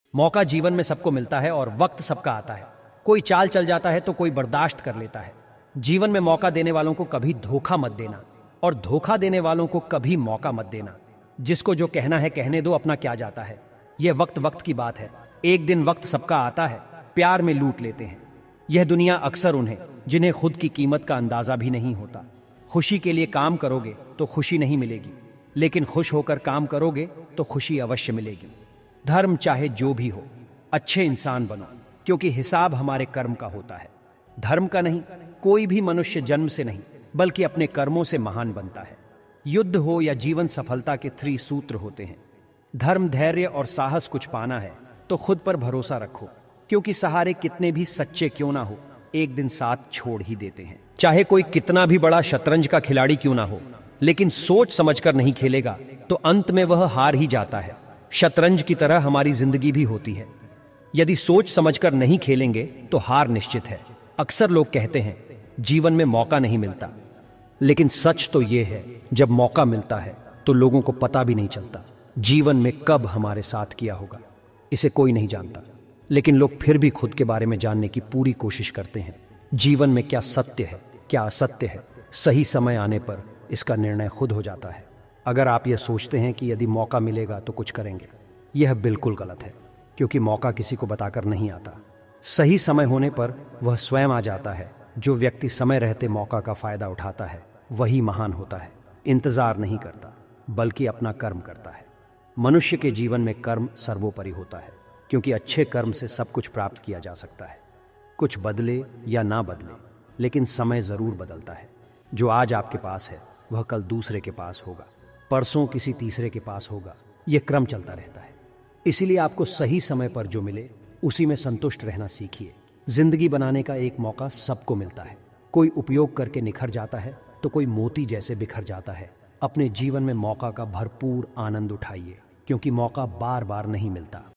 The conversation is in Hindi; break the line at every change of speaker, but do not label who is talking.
मौका जीवन में सबको मिलता है और वक्त सबका आता है। कोई चाल चल जाता है तो कोई बर्दाश्त कर लेता है। जीवन में मौका देने वालों को कभी धोखा मत देना और धोखा देने वालों को कभी मौका मत देना। जिसको जो कहना है कहने दो, अपना क्या जाता है। यह वक्त वक्त की बात है। एक दिन वक्त सबका आता है, प्यार में लूट लेते हैं। यह दुनिया अक्सर उन्हें जिन्हें खुद की कीमत का अंदाजा भी नहीं होता। खुशी के लिए काम करोगे तो खुशी नहीं मिलेगी, लेकिन खुश होकर काम करोगे तो खुशी अवश्य मिलेगी। धर्म चाहे जो भी हो, अच्छे इंसान बनो, क्योंकि हिसाब हमारे कर्म का होता है, धर्म का नहीं। कोई भी मनुष्य जन्म से नहीं बल्कि अपने कर्मों से महान बनता है। युद्ध हो या जीवन सफलता के 3 सूत्र होते हैं। धर्म, धैर्य और साहस कुछ पाना है तो खुद पर भरोसा रखो, क्योंकि सहारे कितने भी सच्चे क्यों ना हो, एक दिन साथ छोड़ ही देते हैं। चाहे कोई कितना भी बड़ा शतरंज का खिलाड़ी क्यों ना हो, लेकिन सोच समझकर नहीं खेलेगा तो अंत में वह हार ही जाता है। शतरंज की तरह हमारी जिंदगी भी होती है। यदि सोच समझकर नहीं खेलेंगे तो हार निश्चित है। अक्सर लोग कहते हैं जीवन में मौका नहीं मिलता, लेकिन सच तो यह है जब मौका मिलता है तो लोगों को पता भी नहीं चलता जीवन में कब हमारे साथ किया होगा। इसे कोई नहीं जानता, लेकिन लोग फिर भी खुद के बारे में जानने की पूरी कोशिश करते हैं। जीवन में क्या सत्य है, क्या असत्य है, सही समय आने पर इसका निर्णय खुद हो जाता है। अगर आप यह सोचते हैं कि यदि मौका मिलेगा तो कुछ करेंगे, यह बिल्कुल गलत है, क्योंकि मौका किसी को बताकर नहीं आता। सही समय होने पर वह स्वयं आ जाता है। जो व्यक्ति समय रहते मौका का फायदा उठाता है वही महान होता है। इंतजार नहीं करता बल्कि अपना कर्म करता है। मनुष्य के जीवन में कर्म सर्वोपरि होता है, क्योंकि अच्छे कर्म से सब कुछ प्राप्त किया जा सकता है। कुछ बदले या ना बदले, लेकिन समय जरूर बदलता है। जो आज आपके पास है वह कल दूसरे के पास होगा, परसों किसी तीसरे के पास होगा। यह क्रम चलता रहता है। इसीलिए आपको सही समय पर जो मिले उसी में संतुष्ट रहना सीखिए। जिंदगी बनाने का एक मौका सबको मिलता है। कोई उपयोग करके निखर जाता है तो कोई मोती जैसे बिखर जाता है। अपने जीवन में मौका का भरपूर आनंद उठाइए, क्योंकि मौका बार बार नहीं मिलता।